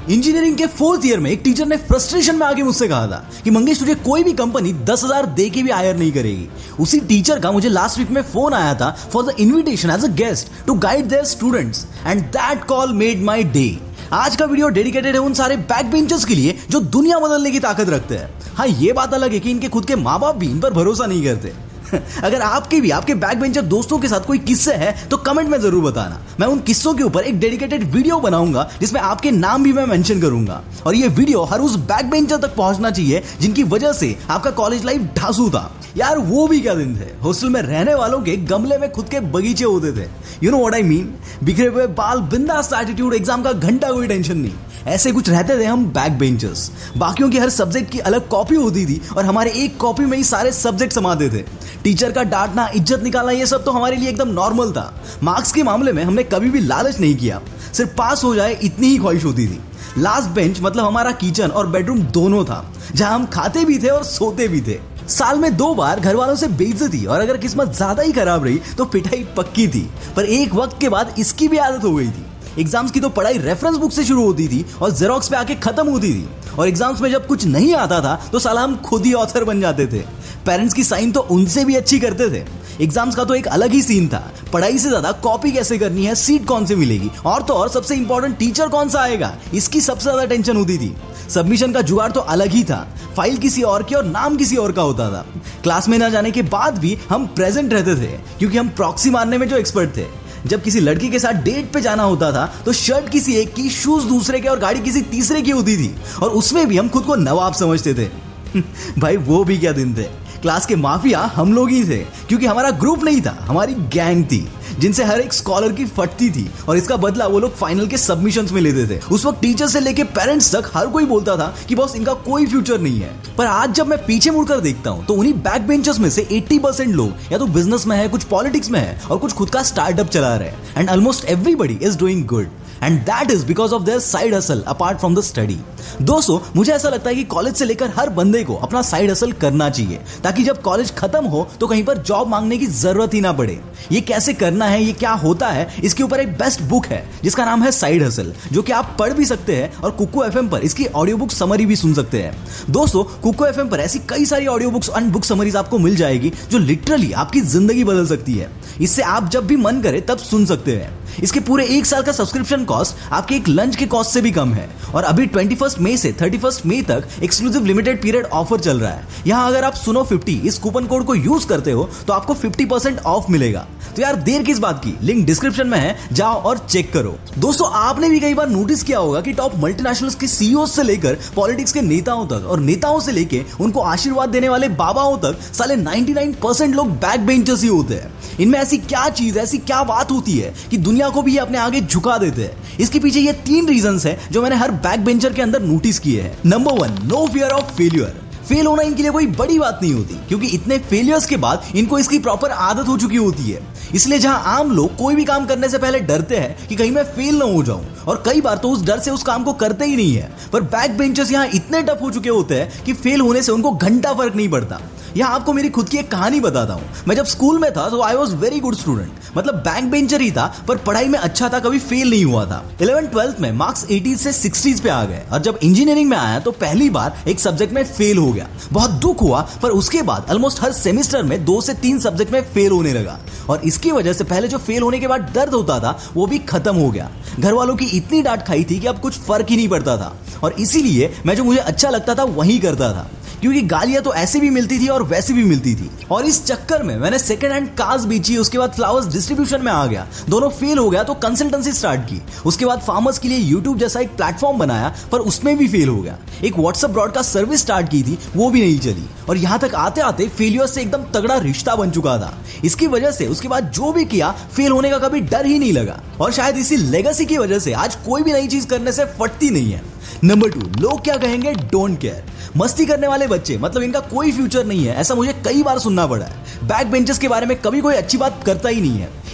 Engineering के 4th year में एक टीचर ने फ्रस्ट्रेशन में आके मुझसे कहा था कि मंगेश तुझे कोई भी कंपनी 10,000 दे के भी हायर नहीं करेगी। उसी टीचर का मुझे लास्ट वीक में फोन आया था for the invitation as a guest to guide their students and that call made my day. आज का वीडियो डेडिकेटेड है उन सारे बैक बेंचर्स के लिए जो दुनिया बदलने की ताकत रखते हैं। हाँ, ये बात अलग है कि इनके खुद के माँ बाप भी इन पर भरोसा नहीं करते। अगर आपके भी आपके बैक बेंचर दोस्तों के साथ कोई किस्से है तो कमेंट में जरूर बताना। मैं उन किस्सों के ऊपर एक डेडिकेटेड वीडियो बनाऊंगा जिसमें आपके नाम भी मैं मेंशन करूंगा और ये वीडियो हर उस बैक बेंचर तक पहुंचना चाहिए जिनकी वजह से आपका कॉलेज लाइफ ढासू था। यार वो भी क्या दिन थे, हॉस्टल में रहने वालों के गमले में खुद के बगीचे होते थे। You know what I mean, बिखरे हुए बाल, बिंदास एटीट्यूड, एग्जाम का घंटा कोई टेंशन नहीं, ऐसे कुछ रहते थे हम बैक बेंचर्स। बाकियों की हर सब्जेक्ट की अलग कॉपी होती थी और हमारे एक कॉपी में ही सारे सब्जेक्ट समाते थे। टीचर का डांटना, इज्जत निकालना, ये सब तो हमारे लिए एकदम नॉर्मल था। मार्क्स के मामले में हमने कभी भी लालच नहीं किया, सिर्फ पास हो जाए इतनी ही ख्वाहिश होती थी। लास्ट बेंच मतलब हमारा किचन और बेडरूम दोनों था, जहां हम खाते भी थे और सोते भी थे। साल में 2 बार घर वालों से बेइज्जती और अगर किस्मत ज्यादा ही खराब रही तो पिटाई पक्की थी, पर एक वक्त के बाद इसकी भी आदत हो गई थी। एग्जाम्स की तो पढ़ाई रेफरेंस बुक से शुरू होती थी और जेरोक्स पे आके खत्म होती थी, और एग्जाम्स में जब कुछ नहीं आता था तो साला हम खुद ही ऑथर बन जाते थे। पेरेंट्स की साइन तो उनसे भी अच्छी करते थे। एग्जाम्स का तो एक अलग ही सीन था, पढ़ाई से ज्यादा कॉपी कैसे करनी है, सीट कौन से मिलेगी, और तो और सबसे इंपॉर्टेंट टीचर कौन सा आएगा, इसकी सबसे ज्यादा टेंशन होती थी। सबमिशन का जुगाड़ तो अलग ही था, फाइल किसी और की और नाम किसी और का होता था। क्लास में न जाने के बाद भी हम प्रेजेंट रहते थे क्योंकि हम प्रॉक्सी मारने में जो एक्सपर्ट थे। जब किसी लड़की के साथ डेट पे जाना होता था तो शर्ट किसी एक की, शूज दूसरे के और गाड़ी किसी तीसरे की होती थी, और उसमें भी हम खुद को नवाब समझते थे। भाई वो भी क्या दिन थे। क्लास के माफिया हम लोग ही थे क्योंकि हमारा ग्रुप नहीं था, हमारी गैंग थी जिनसे हर एक स्कॉलर की फटती थी और इसका बदला वो लोग फाइनल के सबमिशंस में लेते थे। उस वक्त टीचर से लेके पेरेंट्स तक हर कोई बोलता था कि बॉस इनका कोई फ्यूचर नहीं है। पर आज जब मैं पीछे मुड़कर देखता हूँ तो उन्हीं बैक बेंचर्स में से 80% लोग या तो बिजनेस में है, कुछ पॉलिटिक्स में है और कुछ खुद का स्टार्टअप चला रहे हैं, and almost everybody is doing good, and that is because of their side hustle apart from the study. दोस्तों, मुझे ऐसा लगता है कि कॉलेज से लेकर हर बंदे को अपना साइड हसल करना चाहिए ताकि जब कॉलेज खत्म हो तो कहीं पर जॉब मांगने की जरूरत ही ना पड़े। ये कैसे करना है, ये क्या होता है, इसके ऊपर एक बेस्ट बुक है जिसका नाम है साइड हसल, जो कि आप पढ़ भी सकते हैं और कुकू एफएम पर इसकी ऑडियो बुक समरी भी सुन सकते हैं। दोस्तों, कुकू एफएम पर ऐसी कई सारी audio books and book summaries आपको मिल जाएगी जो लिटरली आपकी जिंदगी बदल सकती है। इससे आप जब भी मन करे तब सुन सकते हैं। इसके पूरे 1 साल का सब्सक्रिप्शन कॉस्ट आपके एक लंच के कॉस्ट से भी कम है, और अभी 21 मई से 31 मई तक एक्सक्लूसिव लिमिटेड पीरियड ऑफर चल रहा है। यहाँ अगर आप सुनो 50 इस कूपन कोड को यूज करते हो तो आपको 50% ऑफ मिलेगा। तो यार देर किस बात की, लिंक डिस्क्रिप्शन में है, जाओ और चेक करो। दोस्तों, आपने भी कई बार नोटिस किया होगा कि टॉप मल्टीनेशनल्स के सीईओ से लेकर पॉलिटिक्स के नेताओं तक और नेताओं से लेकर उनको आशीर्वाद देने वाले बाबाओं तक साले 99% लोग बैक बेंचर्स ही होते हैं। इनमें ऐसी क्या चीज, ऐसी क्या बात होती है कि दुनिया को भी अपने आगे झुका देते हैं। इसके पीछे ये 3 रीजंस हैं जो मैंने हर बैक बेंचर के अंदर नोटिस किए हैं। Number 1, no fear of failure. Fail होना इनके लिए कोई बड़ी बात नहीं होती क्योंकि इतने फेलियर्स के बाद इनको इसकी प्रॉपर आदत हो चुकी होती है। इसलिए जहां आम लोग कोई भी काम करने से पहले डरते हैं कि कहीं मैं फेल ना हो जाऊं, और कई बार तो उस डर से उस काम को करते ही नहीं है, पर बैक बेंचर्स यहां इतने टफ हो चुके होते हैं कि फेल होने से उनको घंटा फर्क नहीं पड़ता। यहाँ आपको मेरी खुद की एक कहानी बताता हूँ। मैं जब स्कूल में था तो I was very good student, मतलब बैक बेंचर ही था, पर पढ़ाई में अच्छा था, कभी फेल नहीं हुआ था। 11th-12th में मार्क्स 80 से 60 पे आ गए, और जब इंजीनियरिंग में आया तो पहली बार एक सब्जेक्ट में फेल हो गया। बहुत दुख हुआ, पर उसके बाद ऑलमोस्ट हर सेमेस्टर में 2 से 3 सब्जेक्ट में फेल होने लगा, और इसकी वजह से पहले जो फेल होने के बाद दर्द होता था वो भी खत्म हो गया। घर वालों की इतनी डांट खाई थी कि अब कुछ फर्क ही नहीं पड़ता था, और इसीलिए मैं जो मुझे अच्छा लगता था वही करता था, क्योंकि गालियां तो ऐसे भी मिलती थी और वैसे भी मिलती थी। और इस चक्कर में मैंने सेकंड हैंड कार्स बेची, उसके बाद फ्लावर्स डिस्ट्रीब्यूशन में आ गया, दोनों फेल हो गया तो कंसल्टेंसी स्टार्ट की, उसके बाद फार्मर्स के लिए यूट्यूब जैसा एक प्लेटफॉर्म बनाया, पर उसमें भी फेल हो गया। एक व्हाट्सएप ब्रॉडकास्ट सर्विस स्टार्ट की थी, वो भी नहीं चली, और यहाँ तक आते आते फेलियर से एकदम तगड़ा रिश्ता बन चुका था। इसकी वजह से उसके बाद जो भी किया फेल होने का कभी डर ही नहीं लगा, और शायद इसी लेगेसी की वजह से आज कोई भी नई चीज करने से फटती नहीं है। नंबर 2, लोग क्या कहेंगे, डोंट केयर। मस्ती करने वाले बच्चे मतलब इनका कोई फ्यूचर नहीं है, ऐसा मुझे कई बार सुनना पड़ा है। बैक बेंचर्स के बारे में कभी कोई अच्छी बात करता ही नहीं है।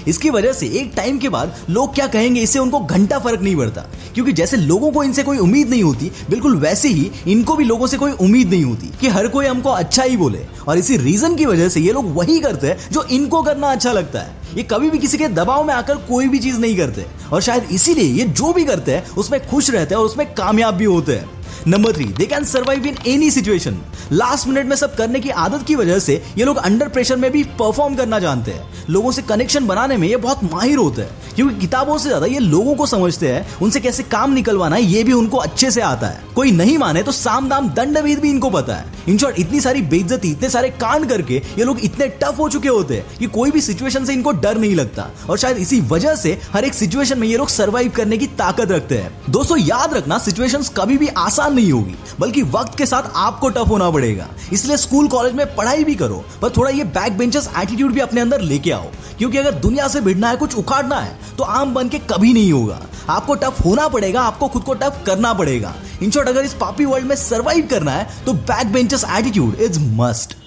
इसकी वजह से एक टाइम के बाद लोग क्या कहेंगे इससे उनको घंटा फर्क नहीं पड़ता, क्योंकि जैसे लोगों को इनसे कोई उम्मीद नहीं होती, बिल्कुल वैसे ही इनको भी लोगों से कोई उम्मीद नहीं होती कि हर कोई हमको अच्छा ही बोले। और इसी रीजन की वजह से ये लोग वही करते हैं जो इनको करना अच्छा लगता है। ये कभी भी किसी के दबाव में आकर कोई भी चीज नहीं करते, और शायद इसीलिए ये जो भी करते हैं उसमें खुश रहते हैं और उसमें कामयाब भी होते हैं। Number 3, they can survive in any situation. Last minute में सब करने की आदत की वजह से ये लोग अंडर प्रेशर में भी परफॉर्म करना जानते हैं। लोगों से कनेक्शन बनाने में ये बहुत माहिर होते हैं, क्योंकि किताबों से ज्यादा ये लोगों को समझते हैं, उनसे कैसे काम निकलवाना है ये भी उनको अच्छे से आता है। कोई नहीं माने तो साम दाम दंड भेद भी इनको पता है। इन शॉर्ट, इतनी सारी बेइज्जती, इतने सारे कांड करके ये लोग इतने टफ हो चुके होते हैं कि कोई भी सिचुएशन से इनको डर नहीं लगता, और शायद इसी वजह से हर एक सिचुएशन में ये लोग सर्वाइव करने की ताकत रखते हैं। दोस्तों याद रखना, सिचुएशंस कभी भी आसान नहीं होगी, बल्कि वक्त के साथ आपको टफ होना पड़ेगा। इसलिए स्कूल कॉलेज में पढ़ाई भी करो, पर थोड़ा ये बैक बेंचर्स एटीट्यूड भी अपने अंदर लेके आओ, क्योंकि अगर दुनिया से भिड़ना है, कुछ उखाड़ना है, तो आम बन के कभी नहीं होगा। आपको टफ होना पड़ेगा, आपको खुद को टफ करना पड़ेगा। इन शॉर्ट, अगर इस पापी वर्ल्ड में सर्वाइव करना है तो back benchers attitude is must.